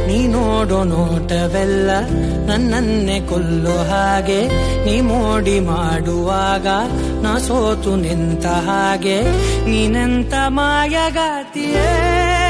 ನೀ ನೋಡೋ ನೋಟವೆಲ್ಲ ನನ್ನನ್ನೇ ಕೊಲ್ಲೋ ಹಾಗೆ, ನೀ ಮೋಡಿ ಮಾಡುವಾಗ ನಾ ಸೋತು ನಿಂತ ಹಾಗೆ, ನೀನೆಂತ ಮಾಯಗಾತಿಯೇ